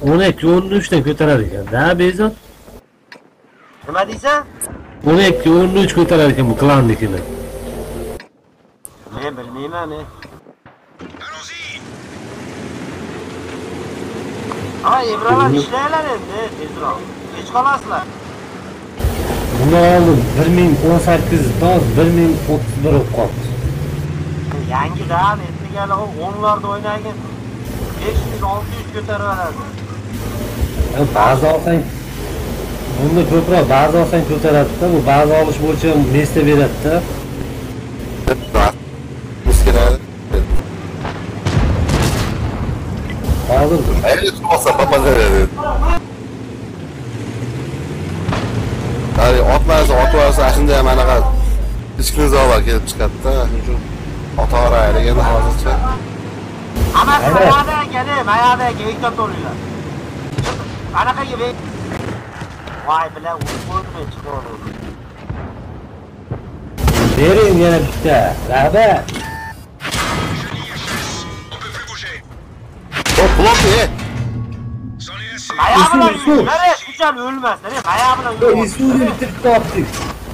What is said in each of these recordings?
12-13 dan ko'tarar ekan-da, Bezod. Nima deysan? 12-13 ko'tarar ekan bu klannikini. Men bilmayman men. Ha, Ebralar ishlaylar endi, tezroq. Kech qolasizlar. Buni oldim 1018 doz 1031 olib qoldi. Yangidan etdigani 10larda o'ynagan 500-600 ko'tarib oladi. Ba'zi olsang bunda ko'proq ba'zi olsang ko'taradi-da, bu ba'zi olish bo'yicha mesta beradi-da. Hozir ayni olsa papalaradi. Qari otlarsa shunday ham anaqa ichki nizolar kelib chiqadi-da. Shuning uchun ota-ora degan hozircha. Hammasi mayada ekan, mayada ekan to'linglar. Anaqaga voy bilan o'rni chiqardi. bering yana bitta. Rahmat. Hop, blok ye. Maya bilan yurishlar, hecham o'lmaslar. Maya bilan yurishlar. Isuni bitirib topdik.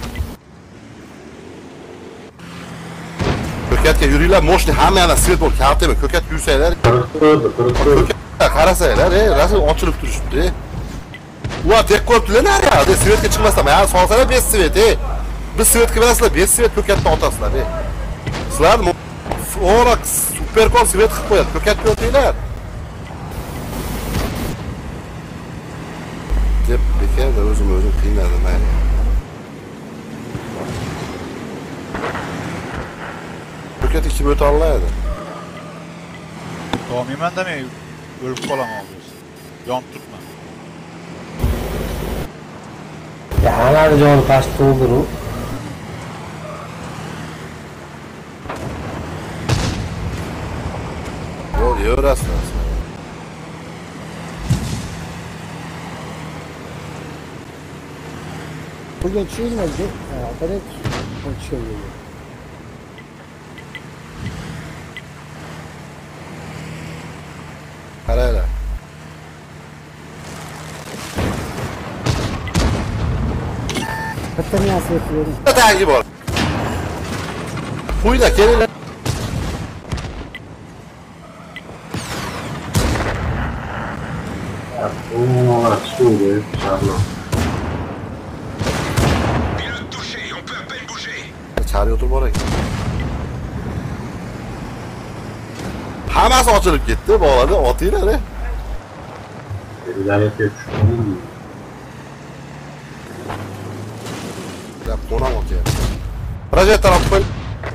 Ko'katga yuringlar, moshni hamma yana svet bor, kartami ko'kat yursanglar. Qarasanglar, rasm ochilib turishibdi. Ular tek ko'ribdilar naryoqda, svetga chiqmasdan, mana solsalar 5 svet, Biz svetga berasizlar, 5 svet ko'katni otasizlar, Sizlar ora superkon svet qilib qo'yadi, ko'katni o'tinglar. Deb bekarda o'zim qiynadim, mayli. Ko'kat kim o'ta olmaydi? To'g'mayman demay, o'lib qolaman biz. Yon turma. Ya hammani joni past to'ldiru. Bo'l, yurasizlar. Bugün çiğnedi, direkt uçuyor. Qaranglar. Bitta narsa yapıyorum. Tangi bor. Qo'yinglar, kelinglar. Chari o'tirib bor ekan. Hammasi ochilib ketdi, bo'ladi, otinglar. Ya qo'nam otyapti. Projettor olib qo'y.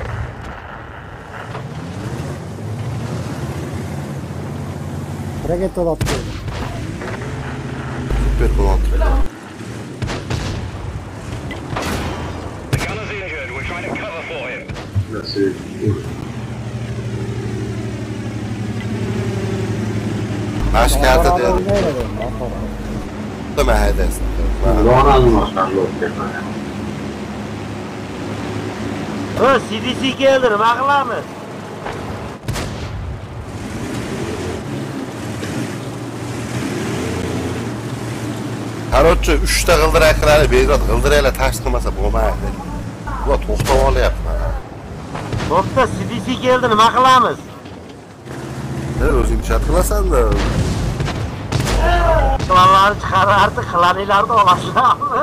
Raket olattı. Super qo'nam. Maskarda deydi. Nima haydaysan? CDC keldi, nima qilamiz? Qarorchi 3 ta g'ildiraklarni bezod g'ildiraklar tashqi qilmasa bo'lmaydi. Bu to'xtab olyapti. To'xta, CDC keldi, nima qilamiz? O'zing chat qilasan-da. Planlarni chiqarardi, qilaninglarni olashlarmi?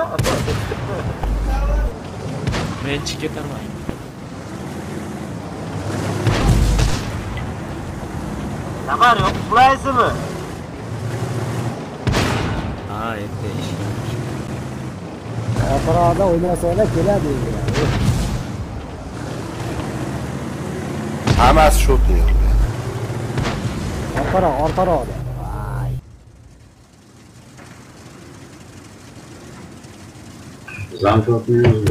Men chiqib ketaman. Xabar yo'q, uxlaysizmi? Ha, endi ish. Ortada oynasaylar keladi. Hammasi shu deydi. Ortada. Zam topmuyoruz.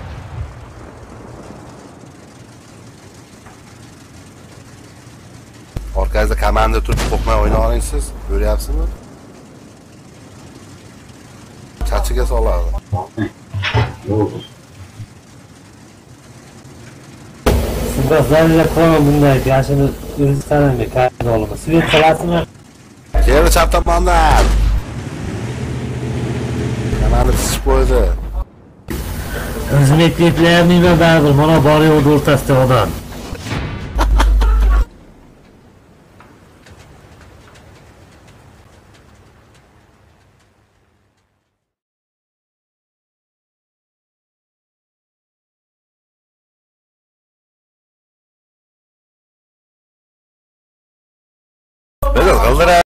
Orqangizda komanda turib qo'rqmay o'yna oling siz. Ko'ryapsizmi? Chachiga soladi. Sizlar zararlar qilaman bunday yashini o'zingiz tanamay qayerda olaman. Svet qilasizmi? Keyingi chap tomondan. Kanalni pishib qo'ydi. O'zbek yetlayapmiymi baribir, mana bor yo'q o'rtasida odam. Böyle kıldıra